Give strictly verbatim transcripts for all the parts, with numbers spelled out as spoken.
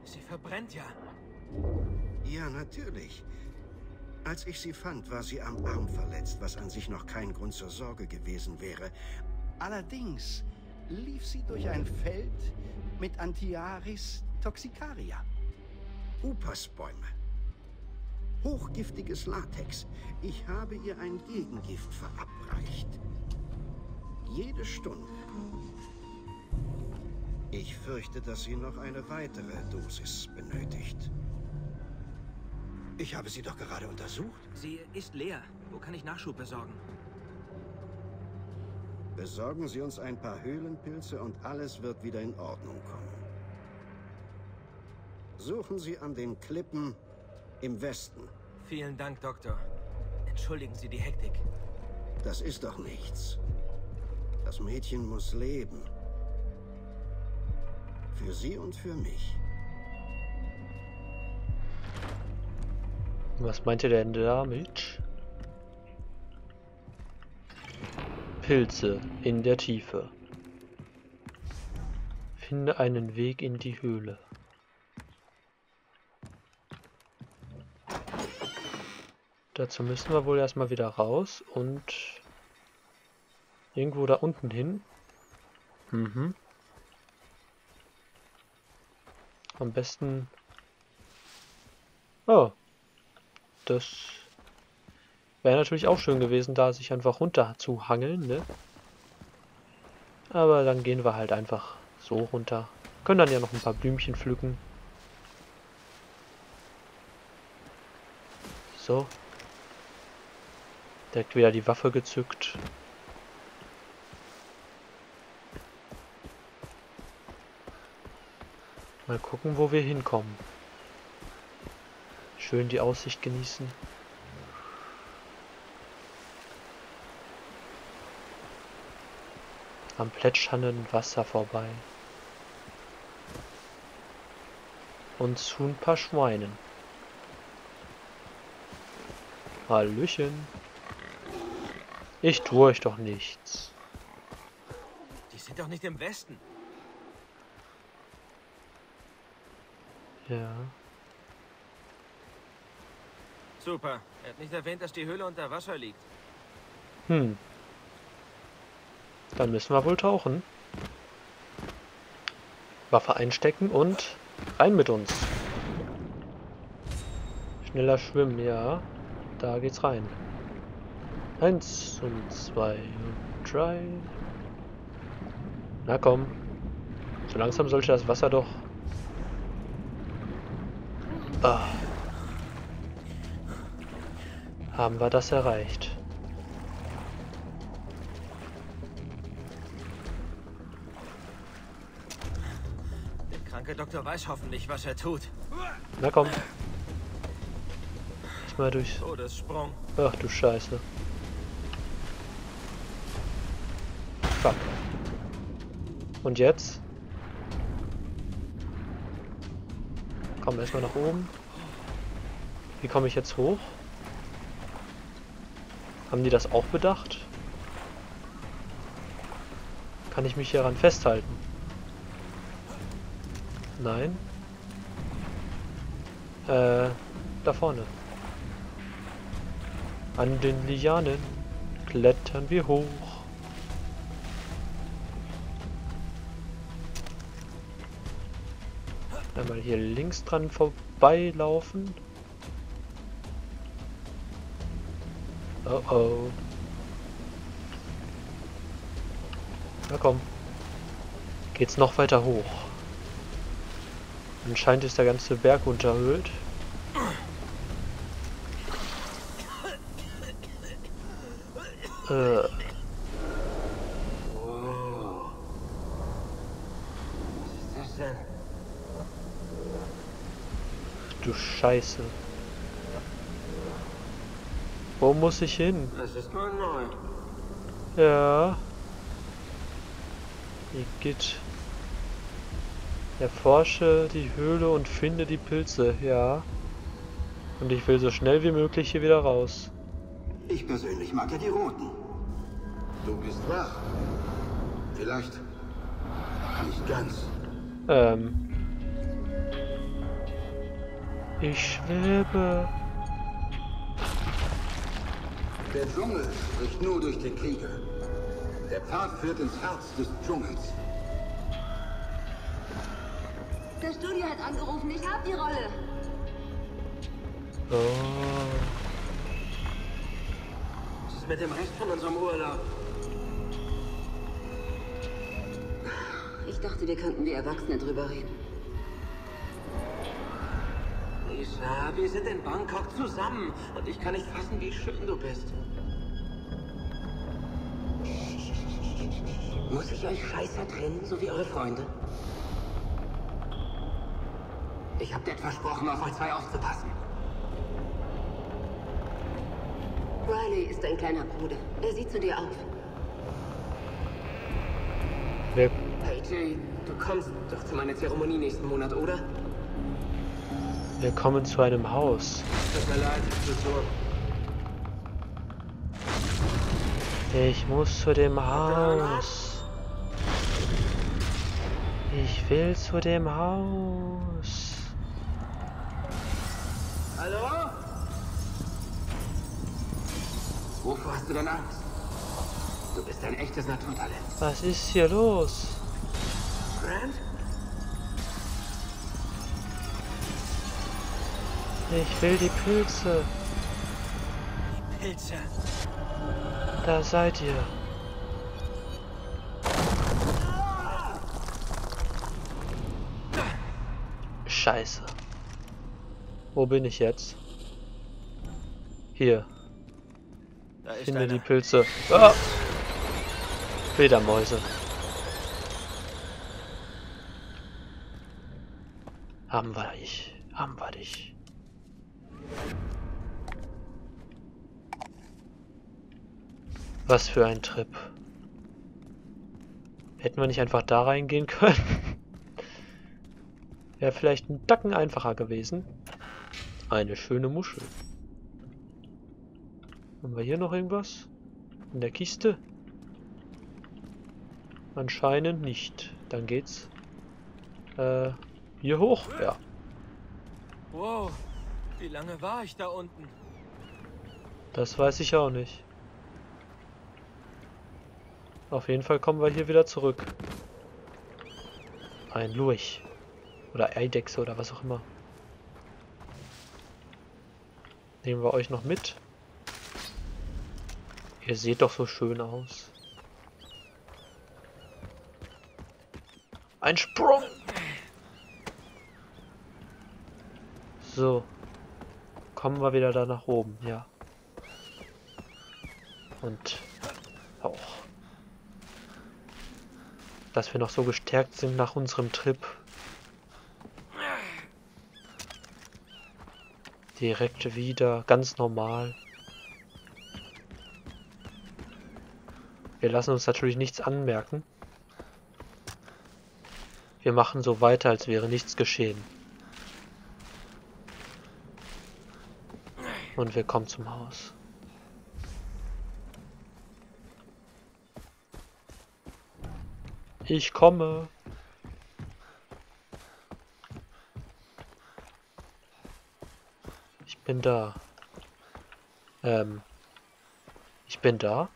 Sie verbrennt ja. Ja, natürlich. Als ich sie fand, war sie am Arm verletzt, was an sich noch kein Grund zur Sorge gewesen wäre. Allerdings lief sie durch ein Feld mit Antiaris toxicaria. Upasbäume. Hochgiftiges Latex. Ich habe ihr ein Gegengift verabreicht. Jede Stunde. Ich fürchte, dass sie noch eine weitere Dosis benötigt. Ich habe sie doch gerade untersucht. Sie ist leer. Wo kann ich Nachschub besorgen? Besorgen Sie uns ein paar Höhlenpilze und alles wird wieder in Ordnung kommen. Suchen Sie an den Klippen im Westen. Vielen Dank, Doktor. Entschuldigen Sie die Hektik. Das ist doch nichts. Das Mädchen muss leben. Für Sie und für mich. Was meint ihr denn damit? Pilze in der Tiefe. Finde einen Weg in die Höhle. Dazu müssen wir wohl erstmal wieder raus und irgendwo da unten hin. Mhm. Am besten... Oh. Das wäre natürlich auch schön gewesen, da sich einfach runter zu hangeln, ne? Aber dann gehen wir halt einfach so runter. Können dann ja noch ein paar Blümchen pflücken. So. Direkt wieder die Waffe gezückt. Mal gucken, wo wir hinkommen. Schön die Aussicht genießen. Am plätschernden Wasser vorbei. Und zu ein paar Schweinen. Hallöchen. Ich tue euch doch nichts. Die sind doch nicht im Westen. Ja. Super. Er hat nicht erwähnt, dass die Höhle unter Wasser liegt. Hm. Dann müssen wir wohl tauchen. Waffe einstecken und rein mit uns. Schneller schwimmen, ja. Da geht's rein. Eins und zwei und drei. Na komm. So langsam sollte das Wasser doch... Ah. Haben wir das erreicht. Der kranke Doktor weiß hoffentlich, was er tut. Na komm. Mal durch. Oh, das Sprung. Ach du Scheiße. Fuck. Und jetzt? Komm, erstmal nach oben. Wie komme ich jetzt hoch? Haben die das auch bedacht? Kann ich mich hieran festhalten? Nein. Äh, da vorne. An den Lianen klettern wir hoch. Einmal hier links dran vorbeilaufen. Oh oh. Na komm. Geht's noch weiter hoch. Anscheinend ist der ganze Berg unterhöhlt. Äh. Oh. Was ist das denn? Du Scheiße. Wo muss ich hin? Das ist mal neu. Ja. Igitt. Erforsche die Höhle und finde die Pilze, ja. Und ich will so schnell wie möglich hier wieder raus. Ich persönlich mag ja die roten. Du bist wach. Vielleicht nicht ganz. Ähm. Ich schwebe. Der Dschungel spricht nur durch den Krieger. Der Pfad führt ins Herz des Dschungels. Der Studio hat angerufen, ich hab die Rolle. Oh. Was ist mit dem Rest von unserem Urlaub? Ich dachte, wir könnten wie Erwachsene drüber reden. Lisa, wir sind in Bangkok zusammen und ich kann nicht fassen, wie schön du bist. Muss ich euch scheiße trennen, so wie eure Freunde? Ich hab dir versprochen, auf euch zwei aufzupassen. Riley ist dein kleiner Bruder. Er sieht zu dir auf. Wir, Hey Jay, du kommst doch zu meiner Zeremonie nächsten Monat, oder? wir kommen zu einem Haus. Tut mir leid, du Sohn. Ich muss zu dem Haus. Ich will zu dem Haus. Hallo? Wovor hast du denn Angst? Du bist ein echtes Naturtalent. Was ist hier los? Grant? Ich will die Pilze. Pilze. Da seid ihr. Scheiße. Wo bin ich jetzt? Hier. Da ist Finde die einer. Pilze. Ah! Fledermäuse. Haben wir dich. Haben wir dich. Was für ein Trip. Hätten wir nicht einfach da reingehen können? Wäre vielleicht ein Tacken einfacher gewesen. Eine schöne Muschel. Haben wir hier noch irgendwas? In der Kiste? Anscheinend nicht. Dann geht's äh, hier hoch. Ja. Wow, wie lange war ich da unten? Das weiß ich auch nicht. Auf jeden Fall kommen wir hier wieder zurück. Ein Lurch. Oder Eidechse oder was auch immer. Nehmen wir euch noch mit. Ihr seht doch so schön aus. Ein Sprung! So. Kommen wir wieder da nach oben, ja. Und auch. Dass wir noch so gestärkt sind nach unserem Trip. Direkt wieder, ganz normal. Wir lassen uns natürlich nichts anmerken. Wir machen so weiter, als wäre nichts geschehen. Und wir kommen zum Haus. Ich komme. Ich bin da. Ähm. Ich bin da.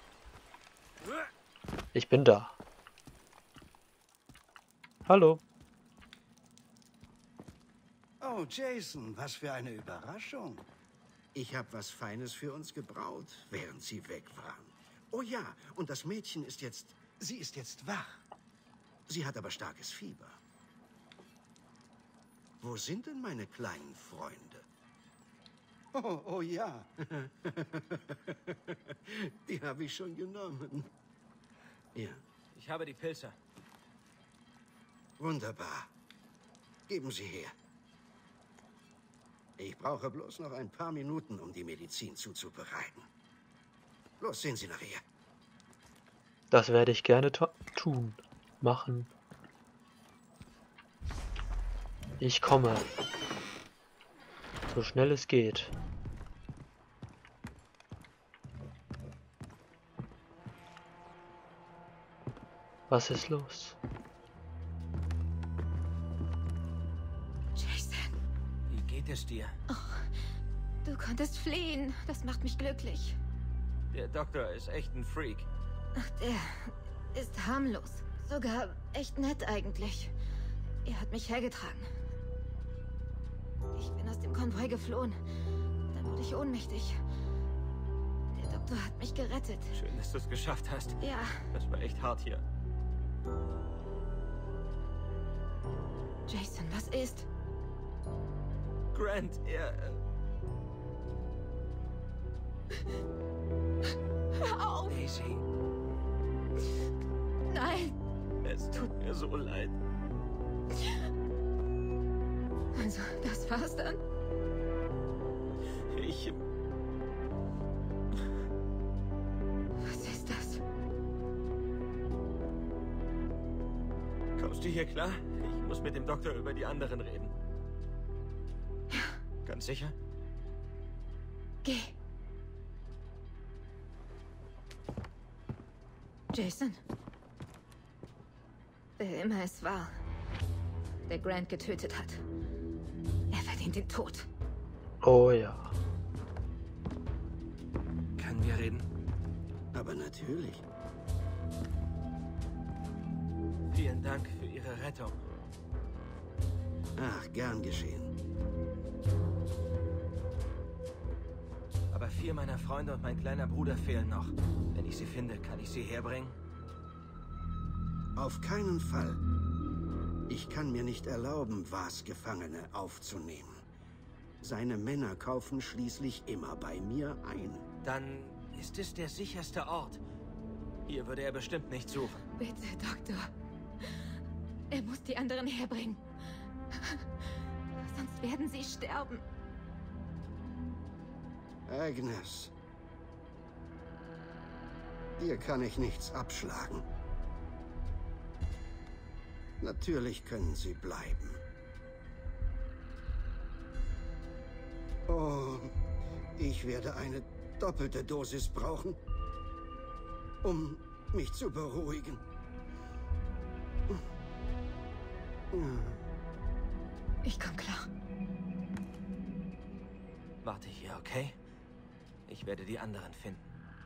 Ich bin da. Hallo. Oh, Jason, was für eine Überraschung. Ich habe was Feines für uns gebraut, während Sie weg waren. Oh ja, und das Mädchen ist jetzt... Sie ist jetzt wach. Sie hat aber starkes Fieber. Wo sind denn meine kleinen Freunde? Oh, oh ja. Die habe ich schon genommen. Ja, Ich habe die Pilze. wunderbar. Geben Sie her. Ich brauche bloß noch ein paar Minuten, um die Medizin zuzubereiten. Los, sehen Sie nachher. Das werde ich gerne tun. Machen. Ich komme. So schnell es geht. Was ist los? Jason. Wie geht es dir? Du konntest fliehen. Das macht mich glücklich. Der Doktor ist echt ein Freak. Ach, der ist harmlos. Sogar echt nett eigentlich. Er hat mich hergetragen. Ich bin aus dem Konvoi geflohen. Dann wurde ich ohnmächtig. Der Doktor hat mich gerettet. Schön, dass du es geschafft hast. Ja, Das war echt hart hier. Jason, was ist? Grant, er... äh, Hör auf! Daisy, Nein! es tut mir so leid. Also, das war's dann? Ich... Was ist das? Kommst du hier klar? Ich muss mit dem Doktor über die anderen reden. Ganz sicher? Geh. Jason? Wer immer es war, der Grant getötet hat. Er verdient den Tod. Oh ja. Können wir reden? Aber natürlich. Vielen Dank für Ihre Rettung. Ach, gern geschehen. Aber vier meiner Freunde und mein kleiner Bruder fehlen noch. Wenn ich sie finde, kann ich sie herbringen? Auf keinen Fall. Ich kann mir nicht erlauben, Vas Gefangene aufzunehmen. Seine Männer kaufen schließlich immer bei mir ein. Dann ist es der sicherste Ort. Hier würde er bestimmt nicht suchen. Bitte, Doktor. Er muss die anderen herbringen. Sonst werden sie sterben. Agnes. Dir kann ich nichts abschlagen. Natürlich können sie bleiben. Oh, ich werde eine doppelte Dosis brauchen, um mich zu beruhigen. Ich komm klar. Warte hier, okay? Ich werde die anderen finden.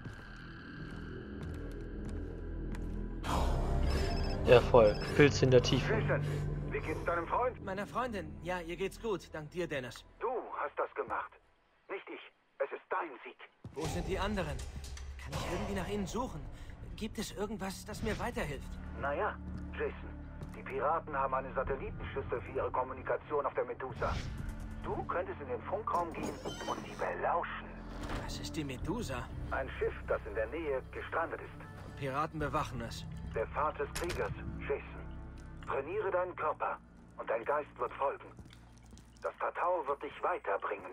Erfolg. Pilz in der Tiefe. Jason, wie geht's deinem Freund? Meiner Freundin, ja, ihr geht's gut. Dank dir, Dennis. Du hast das gemacht. Nicht ich. Es ist dein Sieg. Wo sind die anderen? Kann ich irgendwie nach ihnen suchen? Gibt es irgendwas, das mir weiterhilft? Naja, Jason, die Piraten haben eine Satellitenschüssel für ihre Kommunikation auf der Medusa. Du könntest in den Funkraum gehen und sie belauschen. Was ist die Medusa? Ein Schiff, das in der Nähe gestrandet ist. Piraten bewachen es. Der Pfad des Kriegers, Jason. Trainiere deinen Körper und dein Geist wird folgen. Das Tatau wird dich weiterbringen.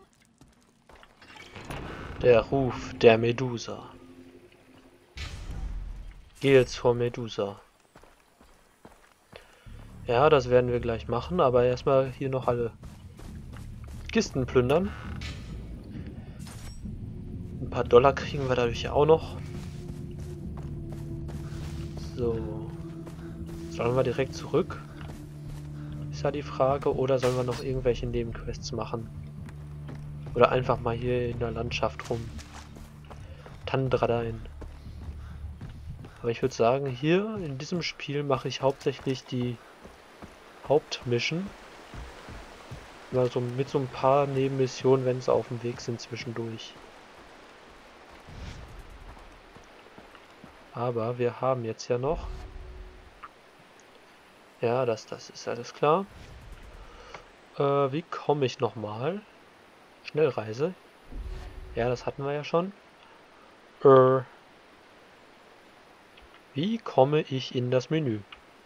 Der Ruf der Medusa. Geh jetzt vor Medusa. Ja, das werden wir gleich machen, aber erstmal hier noch alle Kisten plündern. Ein paar Dollar kriegen wir dadurch ja auch noch. So. Sollen wir direkt zurück? Ist ja die Frage. Oder sollen wir noch irgendwelche Nebenquests machen? Oder einfach mal hier in der Landschaft rum Tandradein. Aber ich würde sagen, hier in diesem Spiel mache ich hauptsächlich die Hauptmission. Also mit so ein paar Nebenmissionen, wenn es auf dem Weg sind zwischendurch. Aber wir haben jetzt ja noch... Ja, das, das ist alles klar. Äh, wie komme ich nochmal? Schnellreise. Ja, das hatten wir ja schon. Äh, wie komme ich in das Menü?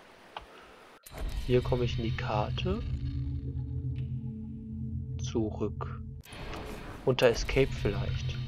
Hier komme ich in die Karte. Zurück. Unter Escape vielleicht.